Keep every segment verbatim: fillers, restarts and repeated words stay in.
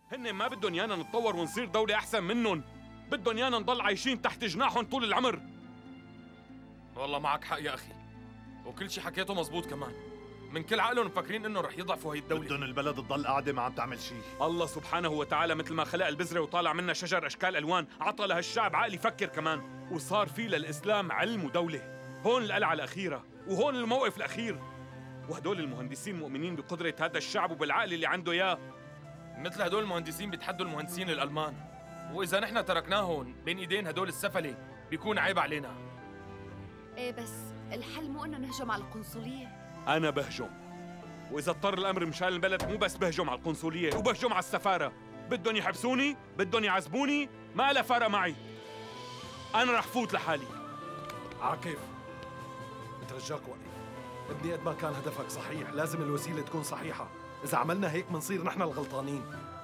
هن ما بدهم يانا نتطور ونصير دولة أحسن منهم، بدهم يانا نضل عايشين تحت جناحهم طول العمر. والله معك حق يا أخي، وكل شيء حكيته مزبوط كمان. من كل عقلهم مفكرين إنه رح يضعفوا هي الدولة. بدهم البلد تضل قاعدة ما عم تعمل شيء. الله سبحانه وتعالى مثل ما خلق البذرة وطالع منها شجر أشكال ألوان، عطى لهالشعب عقل يفكر كمان، وصار في للإسلام علم ودولة. هون القلعة الأخيرة، وهون الموقف الأخير. وهدول المهندسين مؤمنين بقدرة هذا الشعب وبالعقل اللي عنده إياه. مثل هدول المهندسين بيتحدوا المهندسين الألمان، وإذا نحن تركناهم بين إيدين هدول السفلة بيكون عيب علينا. إيه بس الحل مو إنه نهجم على القنصلية. أنا بهجم، وإذا اضطر الأمر مشان البلد مو بس بهجم على القنصلية وبهجم على السفارة. بدهم يحبسوني، بدهم يعذبوني، ما له فرق معي. أنا رح فوت لحالي. عاكف، بترجاك وقف. ابني قد ما كان هدفك صحيح، لازم الوسيلة تكون صحيحة. إذا عملنا هيك منصير نحن الغلطانين.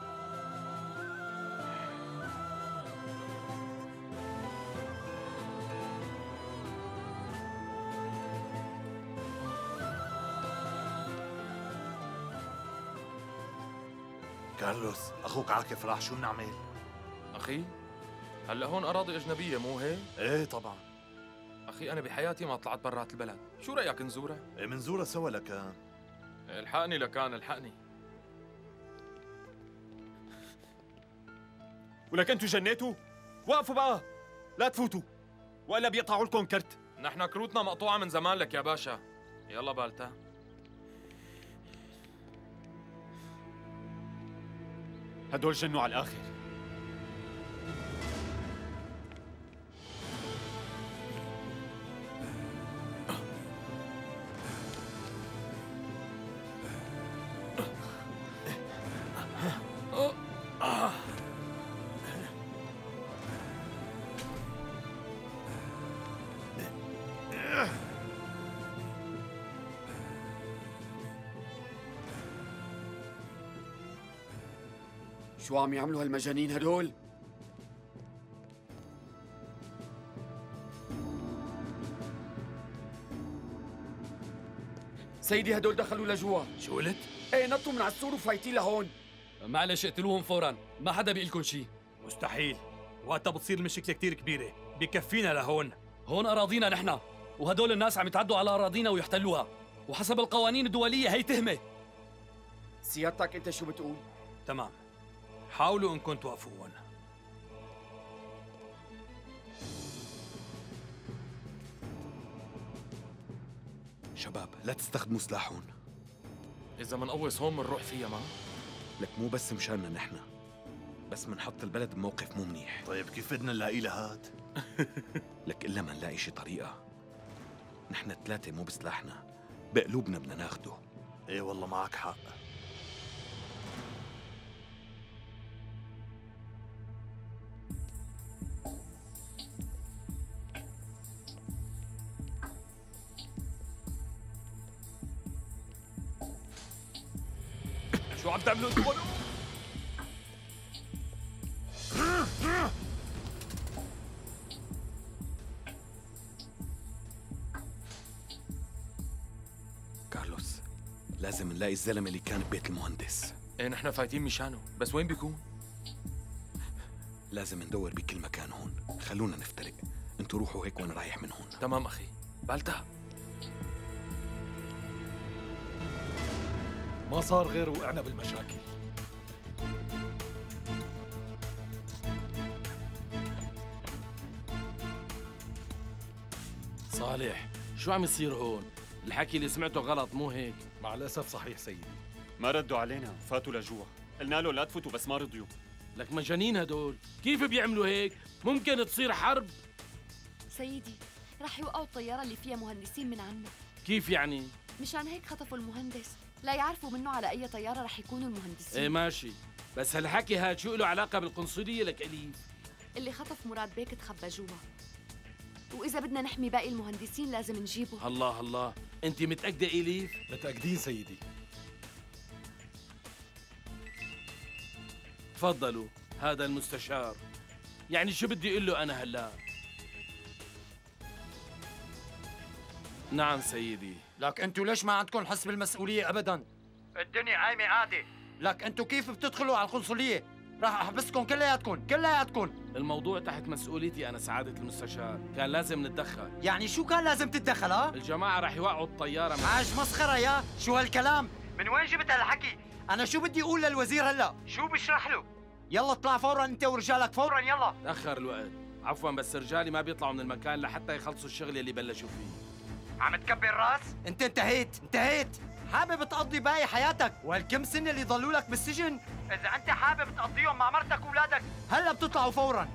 كارلوس، أخوك عاكف راح، شو بنعمل؟ أخي، هلا هون أراضي أجنبية مو هيك؟ إيه طبعا. أخي أنا بحياتي ما طلعت برات البلد، شو رأيك نزورها؟ إيه منزورها سوا لكان. الحقني لكان، الحقني. ولك انتوا جنيتوا؟ وقفوا بقى، لا تفوتوا وإلا بيقطعوا لكم كرت. نحن كروتنا مقطوعة من زمان لك يا باشا. يلا بالتا. هدول جنوا على الآخر. شو عم يعملوا هالمجانين هدول؟ سيدي هدول دخلوا لجوا. شو قلت؟ ايه نطوا من على السور وفايتين لهون. معلش اقتلوهم فورا، ما حدا بيقول لكم شيء. مستحيل، وقتها بتصير المشكلة كتير كبيرة، بكفينا لهون. هون أراضينا نحن، وهدول الناس عم يتعدوا على أراضينا ويحتلوها، وحسب القوانين الدولية هي تهمة. سيادتك أنت شو بتقول؟ تمام، حاولوا إنكم توقفوا هون. شباب لا تستخدموا سلاح هون. إذا منقوص هون منروح فيها ما؟ لك مو بس مشاننا نحن، بس منحط البلد بموقف مو منيح. طيب كيف بدنا نلاقي لهاد؟ لك إلا ما نلاقي شي طريقة. نحن الثلاثة مو بسلاحنا، بقلوبنا بدنا ناخده. ايه والله معك حق. شو عم تعملوا انتوا؟ كارلوس، لازم نلاقي الزلمة اللي كان ببيت المهندس. ايه نحن فايتين مشانه، بس وين بيكون؟ لازم ندور بكل مكان هون. خلونا نفترق، انتوا روحوا هيك وانا رايح من هون. تمام أخي. بالتا. ما صار غير وقعنا بالمشاكل. صالح، شو عم يصير هون؟ الحكي اللي سمعته غلط مو هيك؟ مع الأسف صحيح سيدي. ما ردوا علينا، فاتوا لجوا، قلنا له لا تفوتوا بس ما رضيوا. لك مجانين هدول، كيف بيعملوا هيك؟ ممكن تصير حرب. سيدي رح يوقعوا الطيارة اللي فيها مهندسين من عنا. كيف يعني؟ مشان هيك خطفوا المهندس، لا يعرفوا منه على أي طيارة رح يكونوا المهندسين. ايه ماشي، بس هالحكي هاد شو له علاقة بالقنصلية لك أليف؟ اللي خطف مراد بيك تخبى جوا، وإذا بدنا نحمي باقي المهندسين لازم نجيبه. الله الله، أنت متأكدة إليف؟ متأكدين سيدي. تفضلوا، هذا المستشار. يعني شو بدي أقول له أنا هلا؟ نعم سيدي. لك انتوا ليش ما عندكم حس بالمسؤولية أبداً؟ الدنيا عايمة عادي. لك انتوا كيف بتدخلوا على القنصلية؟ راح احبسكم كلياتكم كلياتكم. الموضوع تحت مسؤوليتي أنا سعادة المستشار، كان لازم نتدخل. يعني شو كان لازم تتدخل ها؟ الجماعة رح يوقعوا الطيارة. عاج مسخرة يا، شو هالكلام؟ من وين جبت هالحكي؟ أنا شو بدي أقول للوزير هلا؟ شو بشرح له؟ يلا اطلع فورا أنت ورجالك فورا يلا. تأخر الوقت، عفوا بس رجالي ما بيطلعوا من المكان لحتى يخلصوا الشغل اللي بلشوا فيه. عم تكبر راس؟ أنت انتهيت انتهيت. حابب تقضي باقي حياتك وهالكم سنة اللي ضلوا لك بالسجن، إذا أنت حابب تقضيهم مع مرتك وأولادك هلا بتطلعوا فورا.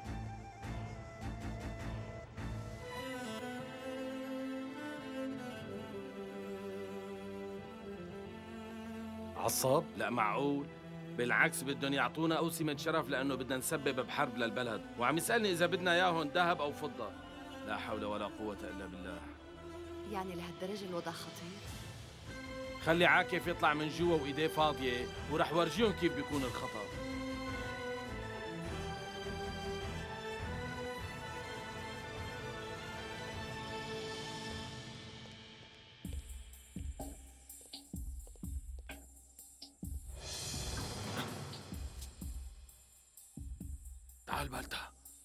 عصاب؟ لا معقول، بالعكس بدهم يعطونا أوسمة شرف لأنه بدنا نسبب بحرب للبلد، وعم يسألني إذا بدنا إياهم ذهب أو فضة. لا حول ولا قوة إلا بالله. يعني لهالدرجة الوضع خطير؟ خلي عاكف يطلع من جوا وإيديه فاضية ورح ورجيهم كيف بيكون الخطر. تعال بالتا.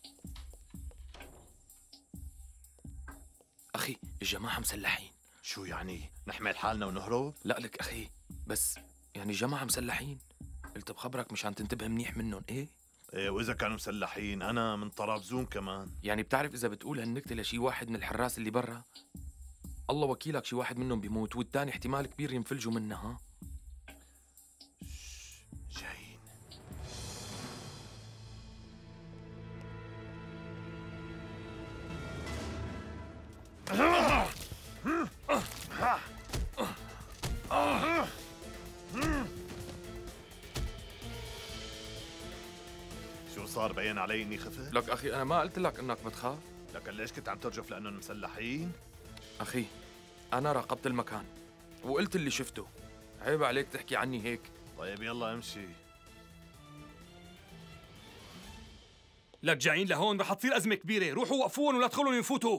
أخي الجماعة مسلحين. شو يعني؟ نحمل حالنا ونهرب؟ لا لك أخي، بس يعني جماعة مسلحين، قلت بخبرك مشان تنتبه منيح منهم. إيه؟ ايه، وإذا كانوا مسلحين أنا من طرابزون كمان. يعني بتعرف إذا بتقول هالنكتة لشي واحد من الحراس اللي برا، الله وكيلك شي واحد منهم بيموت والتاني احتمال كبير ينفلجوا منها. جايين. شو صار؟ بين علي اني خفت؟ لك أخي أنا ما قلت لك إنك بتخاف؟ لكن ليش كنت عم ترجف لأنهم مسلحين؟ أخي أنا راقبت المكان وقلت اللي شفته، عيب عليك تحكي عني هيك. طيب يلا امشي. لك جايين لهون رح تصير أزمة كبيرة، روحوا وقفوهم ولا تدخلوا ينفوتوا.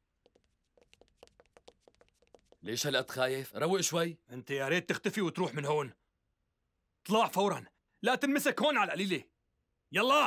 ليش هالقد خايف؟ روق شوي. انت يا ريت تختفي وتروح من هون. اطلع فورا، لا تنمسك هون على القليلة. يلا.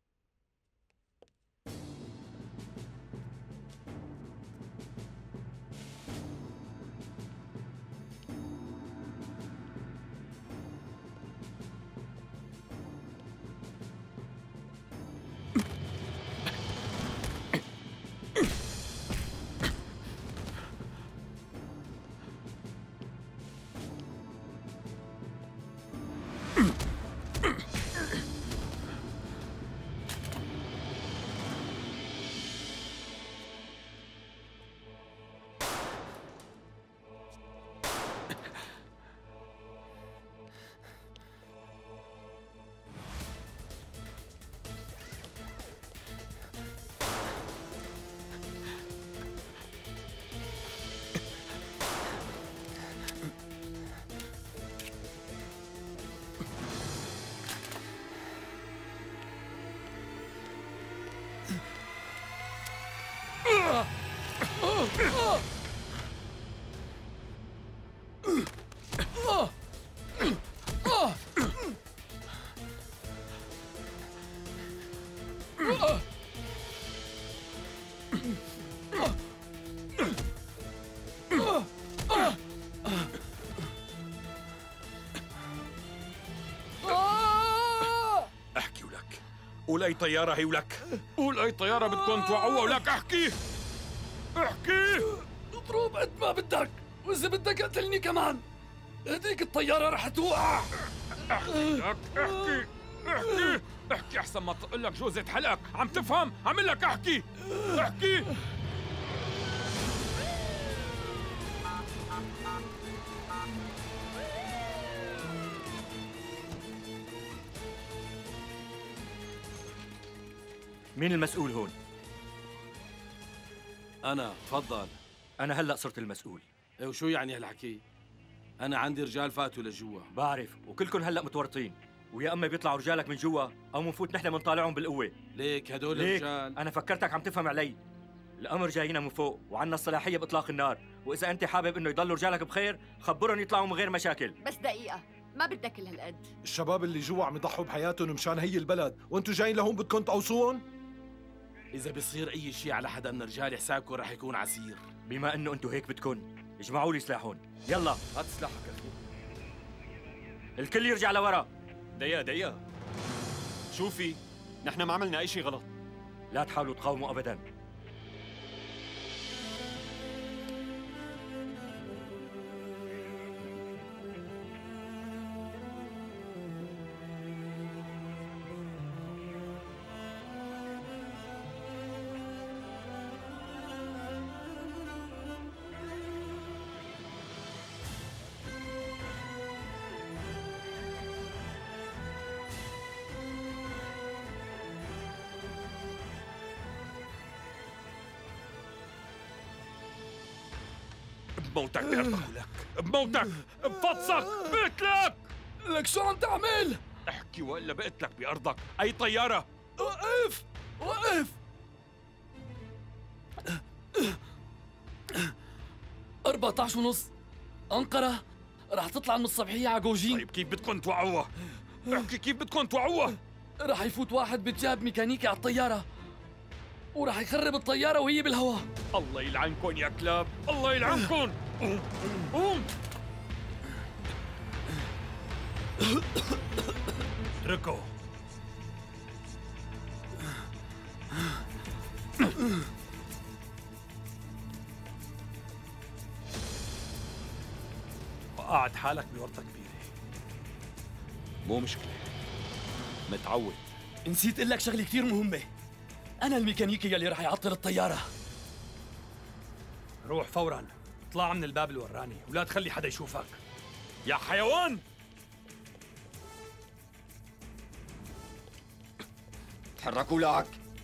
احكي ولك، قول اي طيارة هي ولك، قول اي طيارة بدكم توقعوها ولك. احكي احكي. اضرب قد ما بدك، واذا بدك قتلني كمان، هديك الطيارة رح توقع. احكي لك، احكي احكي احكي احسن ما تقول لك جوزة حلقك. عم تفهم؟ عم لك احكي احكي. مين المسؤول هون؟ أنا، تفضل. أنا هلأ صرت المسؤول. إيه وشو يعني هالحكي؟ أنا عندي رجال فاتوا لجوا. بعرف، وكلكم هلأ متورطين، ويا أما بيطلعوا رجالك من جوا أو منفوت نحن منطالعهم بالقوة. ليك هدول ليك؟ الرجال؟ أنا فكرتك عم تفهم علي. الأمر جاينا من فوق وعنا الصلاحية بإطلاق النار، وإذا أنت حابب إنه يضلوا رجالك بخير خبرهم يطلعوا من غير مشاكل. بس دقيقة، ما بدك كل هالقد. الشباب اللي جوا عم يضحوا بحياتهم مشان هي البلد، وانتو جايين لهون بدكم تقوصون؟ اذا بيصير اي شيء على حدا من رجال حسابكم رح يكون عسير. بما انه انتو هيك بدكن، اجمعوا لي سلاحهم، يلا. هات سلاحك اخي. الكل يرجع لورا. دقيقة دقيقة، شوفي، نحن ما عملنا أي شيء غلط. لا تحاولوا تقاوموا ابدا. بموتك بأرضك ولك، بموتك بفطسك بقتلك. لك شو عم تعمل؟ احكي والا بقتلك بأرضك. أي طيارة؟ وقف وقف. أربعة عشر ونص أنقرة رح تطلع من الصبحية على جوجين. طيب كيف بدكم توعوها؟ احكي كيف بدكم توعوها؟ رح يفوت واحد بتجاب ميكانيكي على الطيارة ورح يخرب الطيارة وهي بالهواء. الله يلعنكم يا كلاب، الله يلعنكم. قوم قوم. اتركه. وقعت حالك بورطة كبيرة. مو مشكلة، متعود. نسيت اقول لك شغلة كثير مهمة. أنا الميكانيكي يلي رح يعطل الطيارة. روح فورا، اطلع من الباب اللي وراني ولا تخلي حدا يشوفك. يا حيوان! تحركوا لك.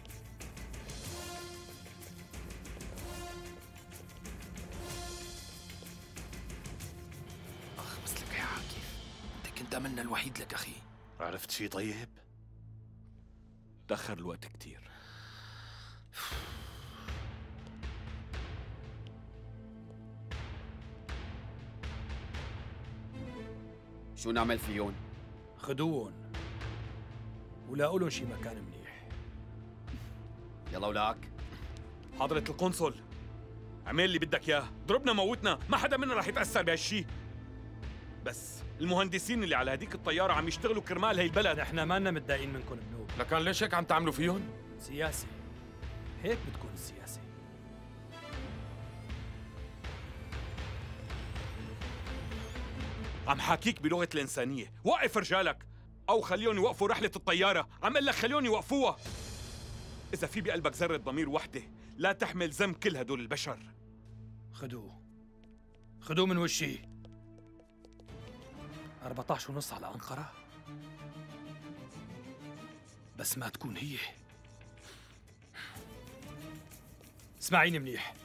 اخ مثلك يا عاكف، انت كنت املنا الوحيد لك اخي. عرفت شي طيب؟ تأخر الوقت كتير. شو نعمل فيهم؟ خدوهم ولاقوا لهم شي مكان منيح. يلا ولاك. حضرة القنصل، اعمل اللي بدك اياه، ضربنا موتنا، ما حدا منا رح يتأثر بهالشي. بس المهندسين اللي على هديك الطيارة عم يشتغلوا كرمال هي البلد. نحن ما لنا متضايقين منكم بنوب. لكن ليش هيك عم تعملوا فيهم؟ سياسة، هيك بتكون السياسة. عم حاكيك بلغة الإنسانية، وقف رجالك أو خليهم يوقفوا رحلة الطيارة. عم قل لك خليهم يوقفوها. إذا في بقلبك ذرة ضمير وحدة لا تحمل ذنب كل هدول البشر. خدوه خدوه من وشي. أربعة عشر ونص على أنقرة، بس ما تكون هي. اسمعيني منيح،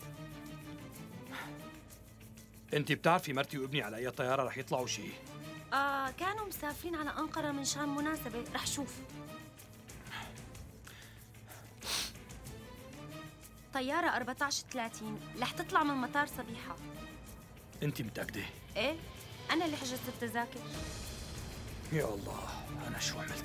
انت بتعرفي مرتي وابني على اي طياره رح يطلعوا شيء؟ آه كانوا مسافرين على أنقرة من شان مناسبة، رح شوف. طيارة أربعة عشر ثلاثين رح تطلع من مطار صبيحة. انت متأكدة؟ ايه، أنا اللي حجزت التذاكر. يا الله، أنا شو عملت؟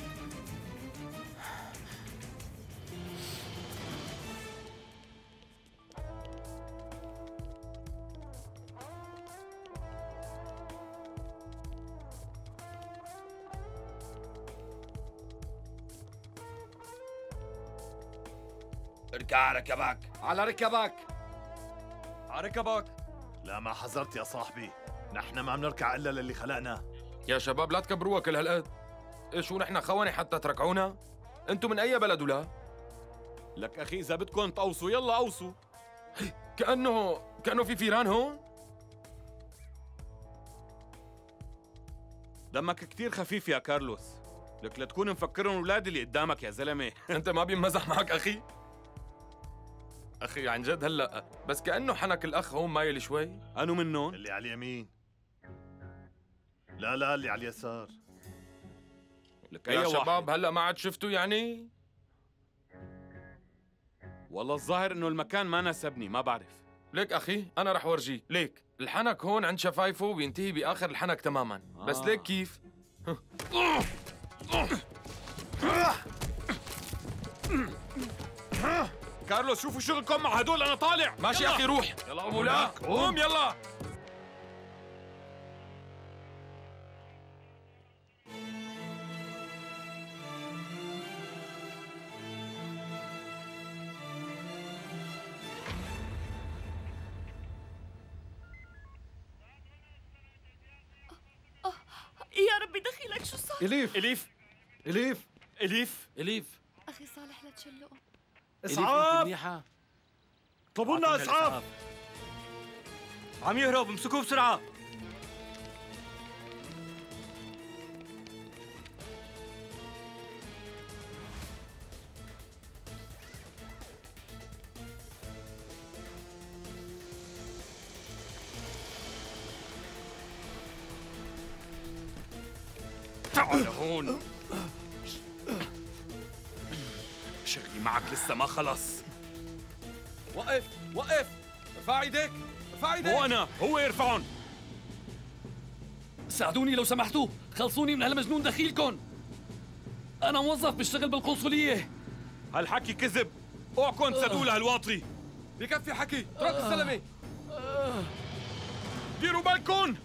اركع على ركبك. على ركبك. على ركبك. لا ما حذرت يا صاحبي، نحن ما بنركع الا للي خلقنا. يا شباب لا تكبروها كل هالقد. ايش شو نحن خواني حتى تركعونا؟ انتم من اي بلد ولا؟ لك أخي إذا بدكم تقوصوا يلا قوصوا. كأنه كأنه في فيران هون. دمك كتير خفيف يا كارلوس، لك لا تكون مفكرهم أولاد اللي قدامك يا زلمة. انت ما بينمزح معك اخي؟ اخي عن جد هلا بس كأنه حنك الاخ هون مايل شوي. أنو منهم؟ اللي على اليمين. لا لا اللي على اليسار. لك يا أي شباب هلا ما عاد شفتوا يعني؟ والله الظاهر إنه المكان ما ناسبني، ما بعرف. ليك اخي انا رح ورجيه. ليك الحنك هون عند شفايفه وبينتهي باخر الحنك تماما. آه. بس ليك كيف؟ كارلوس شوفوا شغلكم مع هدول، انا طالع. ماشي اخي روح. يلا قوم لك قوم يلا. يا ربي دخيلك شو صار؟ اليف اليف اليف اليف اليف اخي صالح لا تشلقه. اسعاف، اطلبوا لنا اسعاف. عم يهرب، امسكوه بسرعه. تعال هون. شغلي معك لسه ما خلص. وقف وقف، ارفع ايديك ارفع ايديك. مو انا، هو يرفعهم. ساعدوني لو سمحتوا، خلصوني من هالمجنون دخيلكم. انا موظف بشتغل بالقنصليه. هالحكي كذب، اوعكم تصدقوا لهالواطي. بكفي حكي، اترك الزلمه. ديروا بالكم.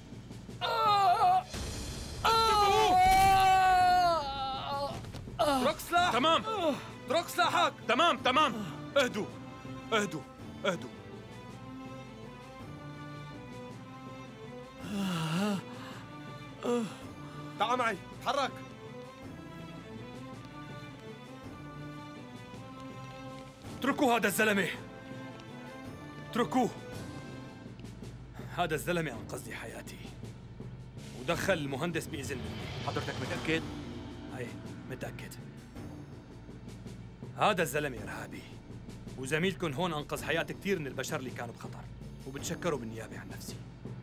اترك سلاح. تمام اترك سلاحك. تمام تمام، اهدوا اهدوا اهدوا. تعال معي، تحرك. اتركوا هذا الزلمه، اتركوه. هذا الزلمه انقذ لي حياتي ودخل المهندس باذن مني. حضرتك متاكد؟ ايه متاكد. هذا الزلمه ارهابي، وزميلكم هون انقذ حياه كثير من البشر اللي كانوا بخطر، وبتشكروا بالنيابه عن نفسي.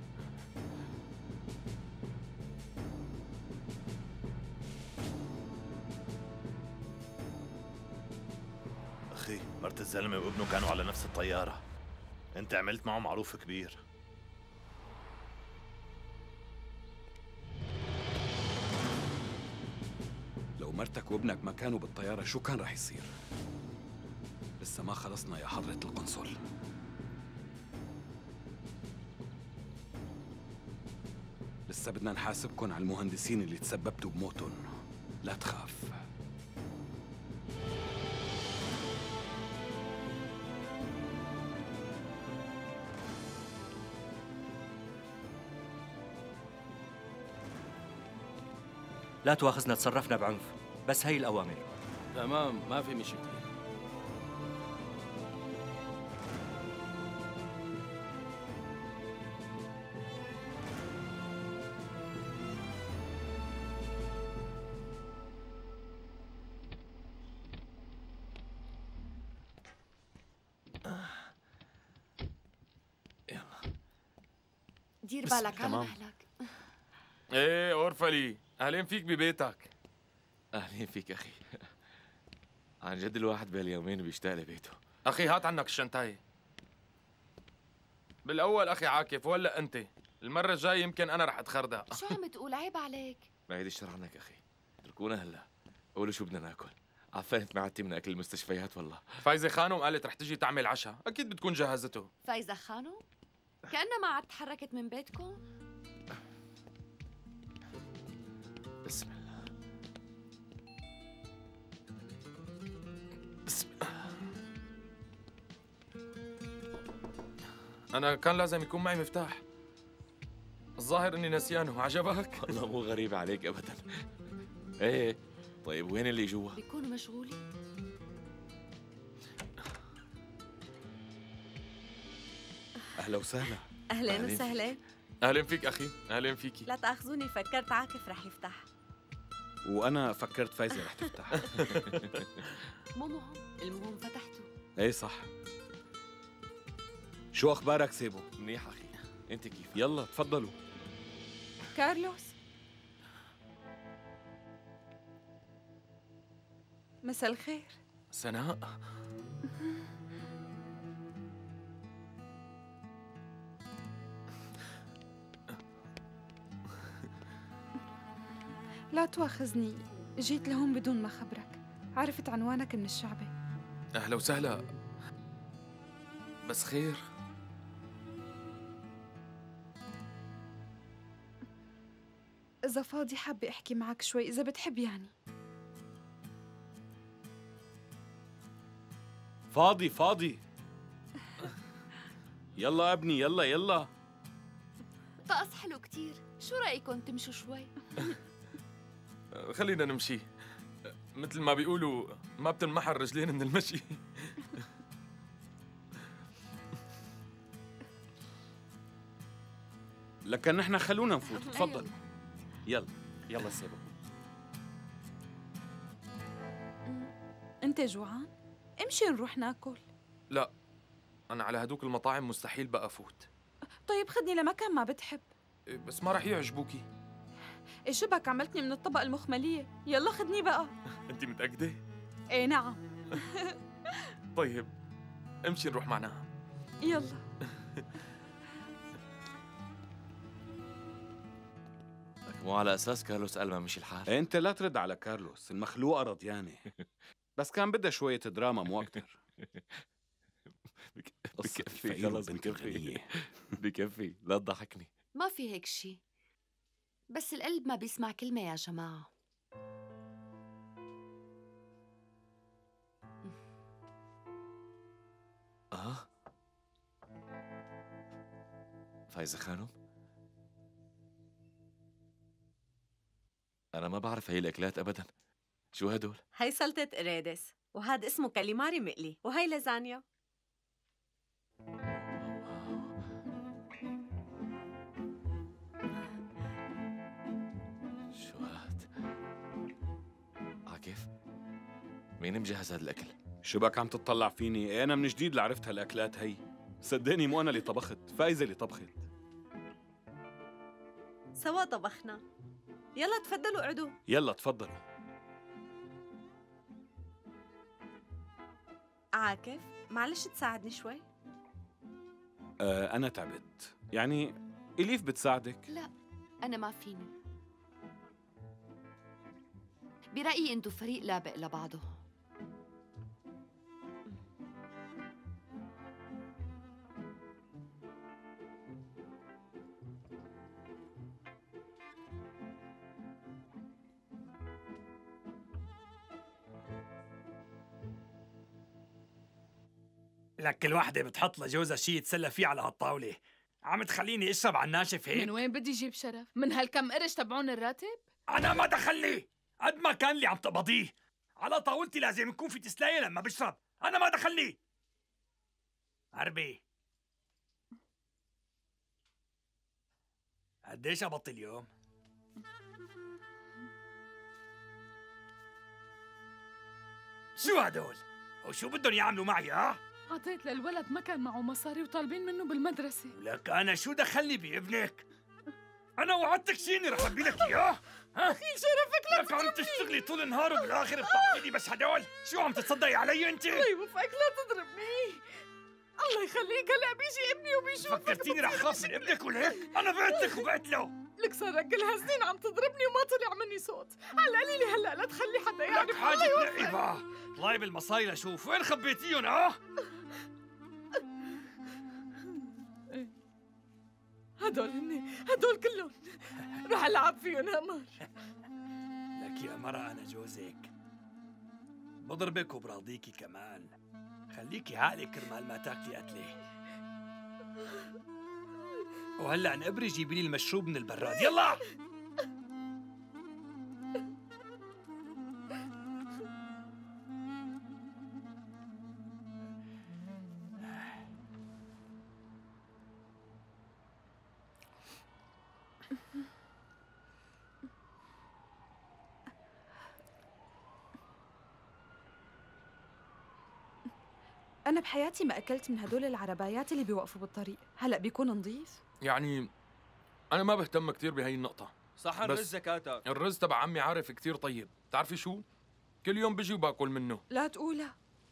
أخي مرت الزلمة وابنه كانوا على نفس الطيارة. أنت عملت معه معروف كبير. لو مرتك وابنك ما كانوا بالطيارة شو كان رح يصير؟ لسه ما خلصنا يا حضرة القنصل. لسه بدنا نحاسبكن على المهندسين اللي تسببتوا بموتهم. لا تخاف. لا تواخذنا تصرفنا بعنف، بس هي الأوامر. تمام، ما في مشكلة. دير بالك على مهلك. ايه اورفلي، اهلين فيك ببيتك. اهلين فيك اخي. عن جد الواحد بهاليومين بيشتاق لبيته. اخي هات عنك الشنطاية. بالاول اخي عاكف ولا انت؟ المرة الجاية يمكن انا رح اتخردق. شو عم تقول؟ عيب عليك. بعيد الشر عنك اخي، اتركونا هلا. قولوا شو بدنا ناكل. عفنت معدتي من اكل المستشفيات والله. فايزة خانم قالت رح تجي تعمل عشاء، اكيد بتكون جهزته. فايزة خانم؟ كأنها ما عاد تحركت من بيتكم؟ بسم الله بسم الله. أنا كان لازم يكون معي مفتاح. الظاهر إني نسيانه، عجبك؟ والله مو غريب عليك أبداً. إيه، طيب وين اللي جوا؟ بيكونوا مشغولين. أهلا وسهلا. أهلين وسهلا. أهلين فيك أخي، أهلين فيكي. لا تأخذوني، فكرت عاكف رح يفتح. وأنا فكرت فايزة رح تفتح. مو مهم، المهم فتحته. إيه صح. شو أخبارك سيبو؟ منيح أخي، أنت كيف؟ يلا تفضلوا. كارلوس، مساء الخير. سناء، لا تواخذني، جيت لهون بدون ما خبرك. عرفت عنوانك من الشعبة. أهلا وسهلا. بس خير؟ إذا فاضي حابة أحكي معك شوي، إذا بتحب يعني. فاضي فاضي. يلا ابني، يلا يلا. طقس حلو كتير، شو رأيكم تمشوا شوي؟ خلينا نمشي. مثل ما بيقولوا ما بتنمحر رجلين من المشي. لكن نحن خلونا نفوت، تفضل. يلا يلا سيبه. أنت جوعان؟ امشي نروح ناكل. لا، أنا على هدوك المطاعم مستحيل بقى أفوت. طيب خدني لمكان ما بتحب. إيه، بس ما رح يعجبوكي. إيش شبك عملتني من الطبق المخملية؟ يلا خدني بقى. أنت متأكدة؟ إيه نعم. طيب امشي نروح معنا. يلا. مو على اساس كارلوس قال ما مشي الحال؟ انت لا ترد على كارلوس، المخلوقه رضيانه. بس كان بدها شويه دراما مو اكثر. بكفي خلص، بكفي بكفي، لا تضحكني. ما في هيك شي، بس القلب ما بيسمع كلمة يا جماعة. اه فايزة خانم، أنا ما بعرف هي الأكلات أبداً. شو هدول؟ هاي سلطة قرادس، وهاد اسمه كاليماري مقلي، وهاي لازانيا. شو هاد؟ عاكف؟ مين مجهز هاد الأكل؟ شو بك عم تطلع فيني؟ إيه، أنا من جديد اللي عرفت هالأكلات هي. صدقني مو أنا اللي طبخت، فايزة اللي طبخت. سوا طبخنا. يلا تفضلوا اقعدوا. يلا تفضلوا. عاكف، معلش تساعدني شوي؟ آه أنا تعبت، يعني إليف بتساعدك؟ لا أنا ما فيني. برأيي أنتو فريق لابق لبعضه. لك كل وحدة بتحط لجوزها شي يتسلى فيه على هالطاولة، عم تخليني اشرب على الناشف هيك؟ من وين بدي جيب شرف؟ من هالكم قرش تبعون الراتب؟ أنا ما دخلني، قد ما كان اللي عم تقبضيه على طاولتي لازم يكون في تسلاية لما بشرب، أنا ما دخلني. عربي قديش قبضت اليوم؟ شو هدول؟ وشو بدهم يعملوا معي ها؟ عطيت للولد ما كان معه مصاري وطالبين منه بالمدرسة. لك أنا شو دخلني بابنك؟ أنا وعدتك شيني رح أربي لك إياه؟ ها؟ أخي شرفك لا لك عم تشتغلي طول النهار وبالآخر بتعطيني بس هدول؟ شو عم تتصدقي علي أنت؟ الله يوفقك لا تضربني. الله يخليك، هلا بيجي ابني وبيشوفك. فكرتيني رح خاف من ابنك ولهيك؟ أنا بعتك وبقتله. لك صار لك كل هالسنين عم تضربني وما طلع مني صوت، على القليلة هلا لا تخلي حدا يعرف. لك حاجة تنقي بقى، طلعي بالمصاري لشوف وين خبيتيهم ها؟ هدول هن هدول كلهم رح العب فيهم همر. لك يا مرة أنا جوزك، بضربك وبراضيكي كمان، خليكي عقلك كرمال ما تاكلي قتلة. وهلا انقبري جيبي لي المشروب من البراد، يلا. أنا بحياتي ما أكلت من هدول العربايات اللي بيوقفوا بالطريق، هلأ بيكون نظيف؟ يعني أنا ما بهتم كتير بهي النقطة. صحن رز زكاتك. الرز تبع عمي عارف كتير طيب، بتعرفي شو؟ كل يوم بجي وباكل منه. لا تقولها.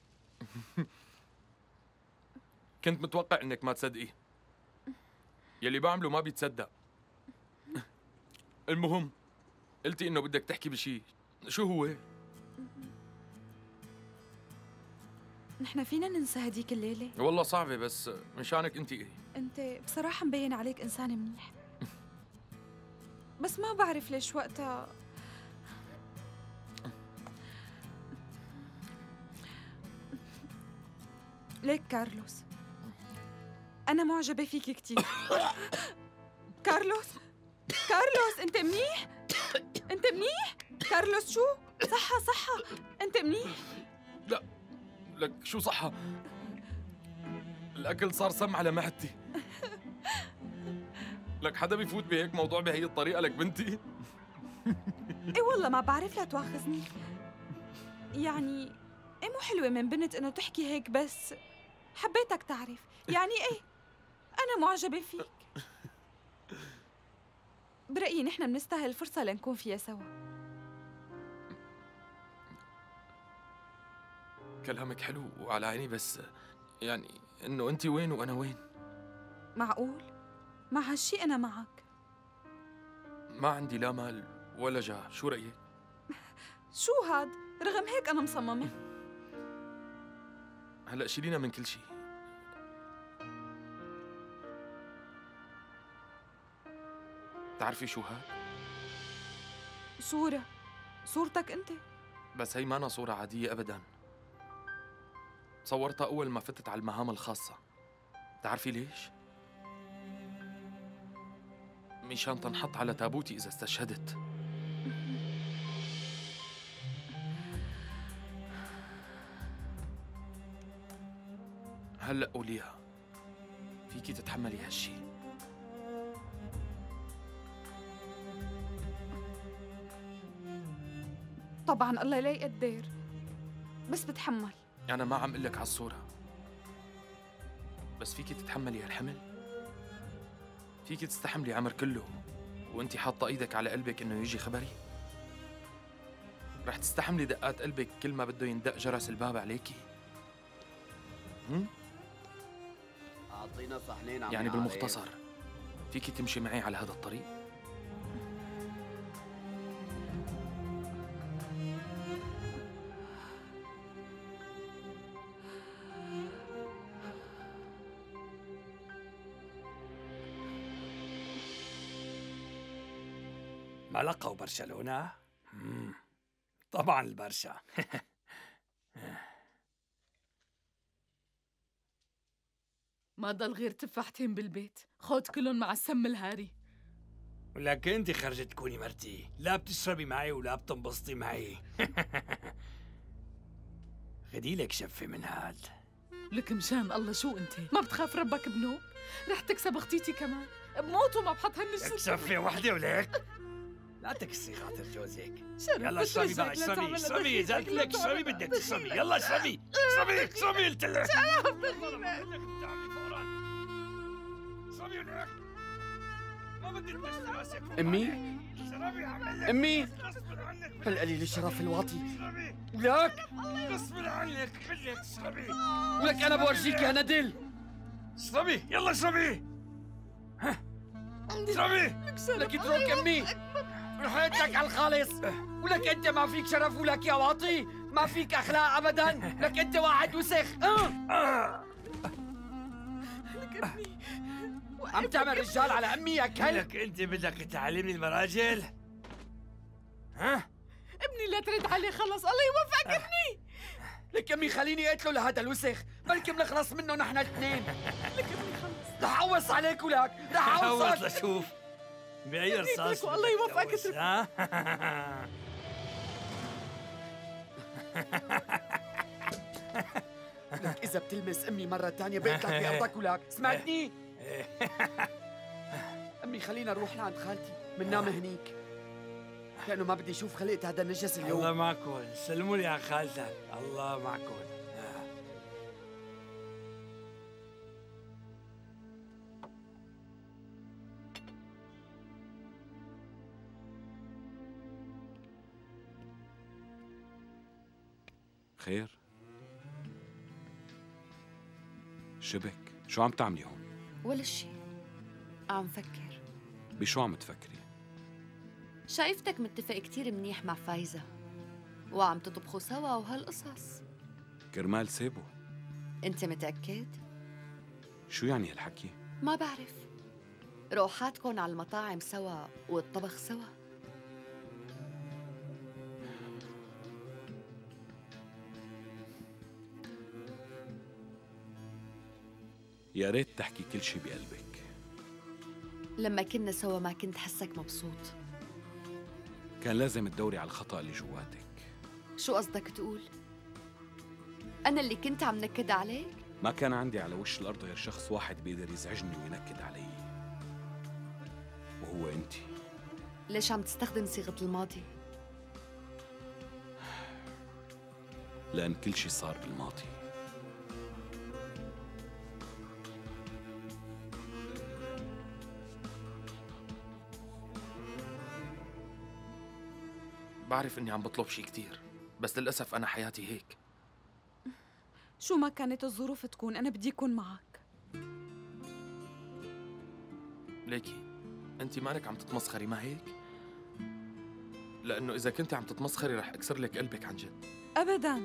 كنت متوقع إنك ما تصدقي. يلي بعمله ما بيتصدق. المهم قلتي انه بدك تحكي بشي، شو هو؟ نحن فينا ننسى هديك الليلة؟ والله صعبة بس مشانك انت ايه؟ انت بصراحة مبين عليك انسان منيح. بس ما بعرف ليش وقتها ليك كارلوس، أنا معجبة فيك كتير. كارلوس كارلوس أنت منيح؟ أنت منيح؟ كارلوس شو؟ صحة صحة أنت منيح؟ لا لك شو صحة؟ الأكل صار سم على معدتي. لك حدا بيفوت بهيك موضوع بهي الطريقة لك بنتي؟ ايه والله ما بعرف، لا تواخذني. يعني ايه مو حلوة من بنت انه تحكي هيك، بس حبيتك تعرف. يعني ايه انا معجبة فيك. برأيي نحن بنستاهل الفرصة لنكون فيها سوا. كلامك حلو وعلى عيني، بس يعني انه انت وين وانا وين؟ معقول؟ مع هالشي انا معك. ما عندي لا مال ولا جاه، شو رأيك؟ شو هاد؟ رغم هيك انا مصممة. هلا شيلينا من كل شيء. بتعرفي شو هاد؟ صورة، صورتك انت. بس هي مانا صورة عادية ابدا. صورتها اول ما فتت على المهام الخاصة. بتعرفي ليش؟ مشان تنحط على تابوتي اذا استشهدت. هلا قوليها، فيكي تتحملي هالشي؟ طبعا الله لا يقدر، بس بتحمل. انا ما عم قلك على الصورة، بس فيكي تتحملي هالحمل؟ فيكي تستحملي عمر كله وانتي حاطة ايدك على قلبك انه يجي خبري؟ رح تستحملي دقات قلبك كل ما بده يندق جرس الباب عليكي؟ هم؟ اعطينا صحنين عم يعني بالمختصر فيكي تمشي معي على هذا الطريق؟ ملقا وبرشلونة؟ مم. طبعا البرشا. ما ضل غير تفاحتين بالبيت، خود كلهم مع السم الهاري. ولكن انت خرجت تكوني مرتي، لا بتشربي معي ولا بتنبسطي معي. خدي لك شفة من هاد. لك مشان الله شو انت؟ ما بتخاف ربك بنوك؟ رح تكسب اختيتي كمان، بموت وما بحط هالنشر. لك شفة وحدة ولك. لا تكسري خاطر جوزك. يلا اشربي بقى، اشربي اشربي، اذا قلت لك اشربي بدك تشربي، يلا اشربي اشربي اشربي قلت لك. اشربي ولك. ما بدي تمشي راسك. امي امي هالقليل الشرف الواطي. ولك غصب عنك بدك تشربي. ولك انا بورجيك يا ندل. اشربي يلا اشربي. اشربي. لك اترك امي، رحت لك على الخالص. ولك انت ما فيك شرف، ولك يا واطي ما فيك اخلاق ابدا. لك انت واحد وسخ. أه. عم تعمل رجال على امي يا كلب. لك انت بدك تعلمني المراجل؟ ها؟ ابني لا ترد عليه، خلص الله يوفقك ابني. لك امي خليني اقتله لهذا الوسخ، بلكي بنخلص منه نحن الاثنين. لك ابني خلص. رح احوص عليك ولك، رح احوصك. حوص لشوف بأي رصاص. والله يوفقك اترك. ها؟ لك إذا بتلمس أمي مرة تانية بقتلك بأرضك ولك، سمعتني؟ أمي خلينا نروح لعند خالتي، مننام هنيك. لأنه ما بدي أشوف خلقت هذا النجس اليوم. الله معكم، سلموا لي على خالتك، الله معكم. خير؟ شبك، شو عم تعملي هون؟ ولا شيء، عم فكر. بشو عم تفكري؟ شايفتك متفق كتير منيح مع فايزة وعم تطبخوا سوا وهالقصص. كرمال سيبو. انت متأكد؟ شو يعني هالحكي؟ ما بعرف. روحاتكن على المطاعم سوا والطبخ سوا. يا ريت تحكي كل شي بقلبك. لما كنا سوا ما كنت حسك مبسوط. كان لازم تدوري على الخطأ اللي جواتك. شو قصدك تقول؟ أنا اللي كنت عم نكد عليك؟ ما كان عندي على وش الأرض غير شخص واحد بيقدر يزعجني وينكد علي، وهو أنت. ليش عم تستخدم صيغة الماضي؟ لأن كل شي صار بالماضي. بعرف إني عم بطلب شي كتير، بس للأسف أنا حياتي هيك. شو ما كانت الظروف تكون أنا بدي أكون معك. ليكي أنت مالك عم تتمسخري، ما هيك؟ لأنه إذا كنت عم تتمسخري رح أكسر لك قلبك عن جد. أبداً.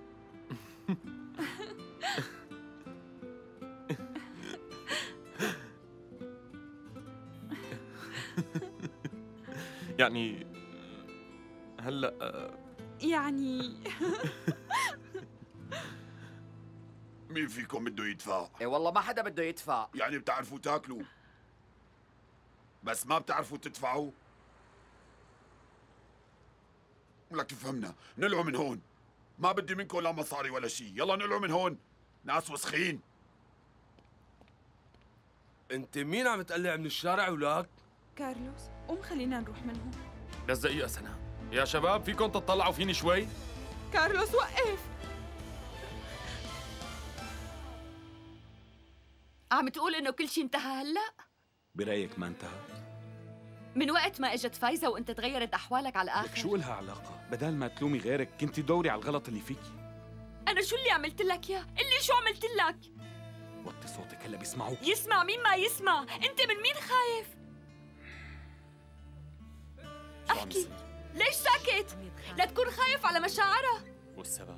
يعني هلا يعني مين فيكم بده يدفع؟ ايه والله ما حدا بده يدفع. يعني بتعرفوا تاكلوا بس ما بتعرفوا تدفعوا؟ لك فهمنا، نلعوا من هون. ما بدي منكم لا مصاري ولا شيء، يلا نلعوا من هون، ناس وسخين. انت مين عم تقلع من الشارع ولاك؟ كارلوس قوم خلينا نروح من هون. بس دقيقة سنة، يا شباب فيكم تطلعوا فيني شوي؟ كارلوس وقف. عم تقول إنه كل شيء انتهى هلأ؟ برأيك ما انتهى؟ من وقت ما اجت فايزة وانت تغيرت أحوالك على الآخر. لك شو إلها علاقة؟ بدال ما تلومي غيرك كنتي دوري على الغلط اللي فيكي. أنا شو اللي عملت لك يا؟ اللي شو عملت لك؟ وطي صوتك هلا بيسمعوك. يسمع مين ما يسمع، انت من مين خايف؟ احكي، ليش ساكت؟ لا تكون خايف على مشاعرها. والسبب؟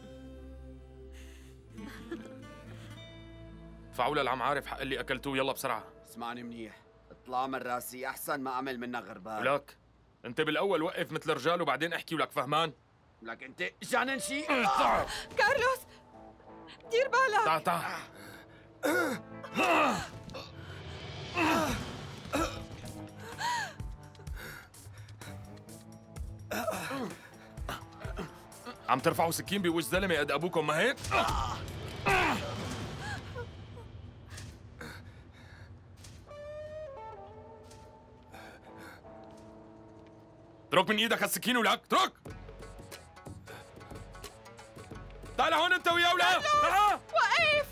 ادفعوا للعم عارف حق اللي اكلتوه، يلا بسرعة. اسمعني منيح، اطلع من راسي احسن ما اعمل منك غربان. ولك انت بالاول وقف مثل رجال وبعدين احكي، ولك فهمان؟ لك انت جانن شيء؟ كارلوس دير بالك. تعال تعال. عم ترفعوا سكين بوجه زلمه قد ابوكم، ما هيك؟ اترك من ايدك هالسكين ولك، اترك. تعال هون انت ويا ولا. وقف.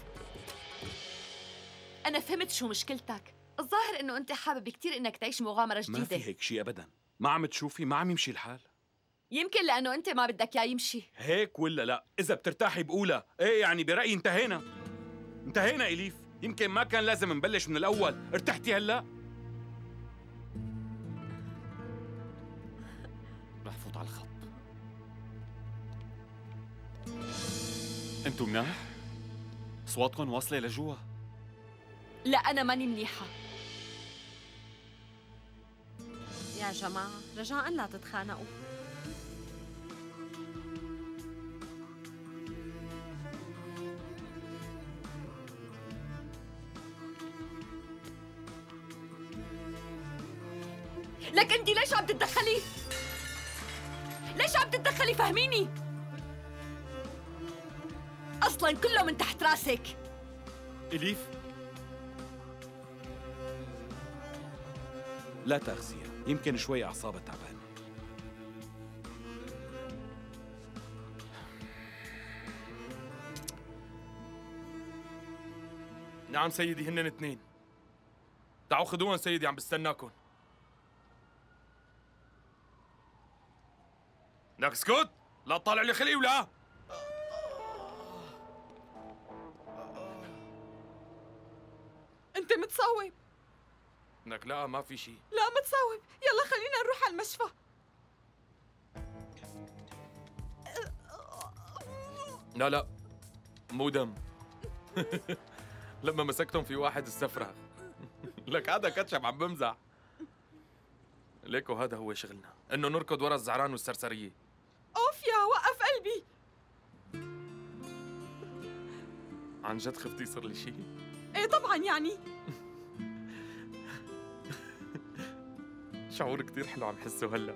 انا فهمت شو مشكلتك، الظاهر انه انت حابب كثير انك تعيش مغامره جديده. ما في هيك شيء ابدا، ما عم تشوفي ما عم يمشي الحال. يمكن لانه انت ما بدك اياه يمشي. هيك ولا لا؟ اذا بترتاحي بقولها، ايه يعني برايي انتهينا. انتهينا اليف، يمكن ما كان لازم نبلش من الاول، ارتحتي هلا؟ رح فوت على الخط. انتو مناح؟ اصواتكم واصله لجوا؟ لا انا ماني منيحه. يا جماعة رجاء لا تتخانقوا. لك انت ليش عم تتدخلي؟ ليش عم تتدخلي؟ فهميني. اصلا كله من تحت راسك. اليف لا تأخذيها، يمكن شوي اعصابها تعبانه. نعم سيدي، هنن اثنين. تعوا خذوهم سيدي، عم بستناكم. لك اسكت، لا تطالع لي خلقي ولا. انت متصوب. انك لا ما في شيء. لا متصاوب، يلا خلينا نروح على المشفى. لا لا مو دم. لما مسكتهم في واحد استفرغ. لك هذا كاتشب عم بمزح. ليكو هذا هو شغلنا، انه نركض ورا الزعران والسرسريه. اوف يا وقف قلبي. عن جد خفتي يصير لي شيء؟ ايه طبعا يعني. شعور كتير حلو عم حسه هلا.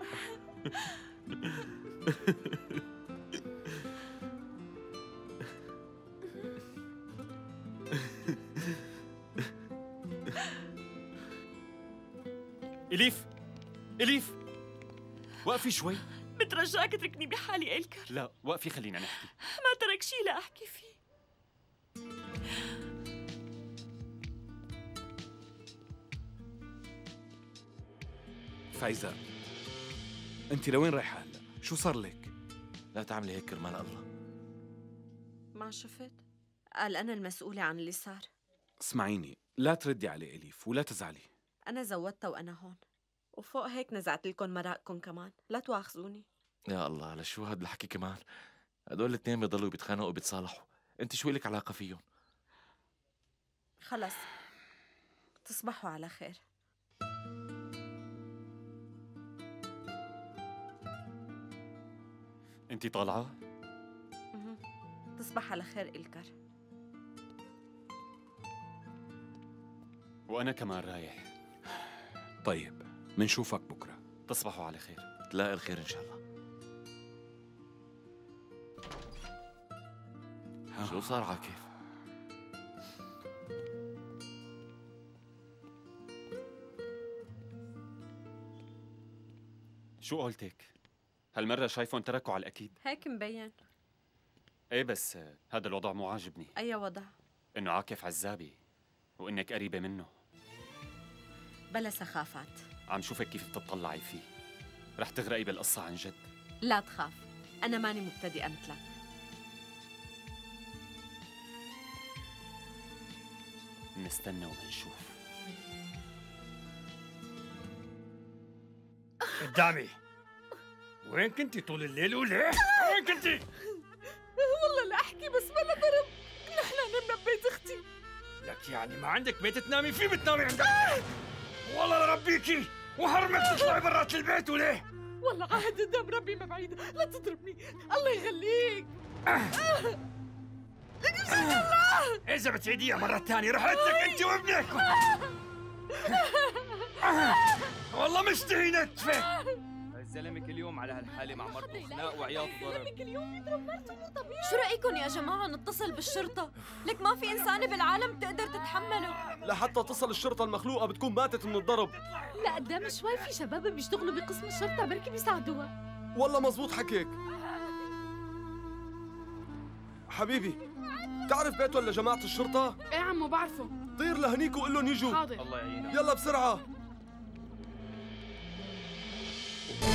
إليف إليف وقفي شوي. بترجاك اتركني بحالي إلكر. لا وقفي خلينا نحكي. ما ترك شي لأحكي فيه. فايزة، انت لوين رايحة هلا؟ شو صار لك؟ لا تعملي هيك كرمال الله. ما شفت؟ قال أنا المسؤولة عن اللي صار. اسمعيني، لا تردي عليه إليف ولا تزعلي. أنا زودتها وأنا هون، وفوق هيك نزعت لكم مرائكم كمان، لا تواخذوني. يا الله لشو هاد الحكي كمان؟ هدول الاثنين بيضلوا بيتخانقوا وبيتصالحوا، انت شو لك علاقة فيهم؟ خلص تصبحوا على خير. انت طالعة؟ مه. تصبح على خير إلكر. وأنا كمان رايح. طيب منشوفك بكرة. تصبحوا على خير. تلاقي الخير إن شاء الله. شو صار عاكف؟ شو قولتك؟ هالمرة شايفهم تركوا على الأكيد. هيك مبين. ايه بس هذا الوضع مو عاجبني. أي وضع؟ إنه عاكف عزابي وإنك قريبة منه. بلا سخافات. عم شوفك كيف بتطلعي فيه. رح تغرقي بالقصة عن جد. لا تخاف، أنا ماني مبتدئة مثلك. نستنى ومنشوف. قدامي وين كنتي طول الليل وليه؟ وين كنتي؟ والله لا احكي بس بلا ضرب. نحن نمنا ببيت اختي. لك يعني ما عندك بيت تنامي فيه بتنامي عندك؟ والله لربيكي وحرمك تطلعي برات البيت وليه؟ والله عهد قدام ربي ما بعيدة، لا تضربني الله يخليك. لك بشرك الله. إذا بتعيديها مرة ثانية رح أقتلك أنت وابنك. والله مشتهي نتفة. الزلمه كل يوم على هالحاله مع مرته خناق وعياط وضرب. كل يوم يضرب مرته مو طبيعي. شو رأيكم يا جماعة نتصل بالشرطة؟ لك ما في إنسانة بالعالم تقدر تتحمله. لحتى تصل الشرطة المخلوقة بتكون ماتت من الضرب. لا قدام شوي في شباب بيشتغلوا بقسم الشرطة بركي بيساعدوها. والله مزبوط حكيك. حبيبي تعرف بيت ولا جماعة الشرطة؟ ايه عمو بعرفه. طير لهنيك وقول لهم يجوا. حاضر. الله يعينك. يلا بسرعة.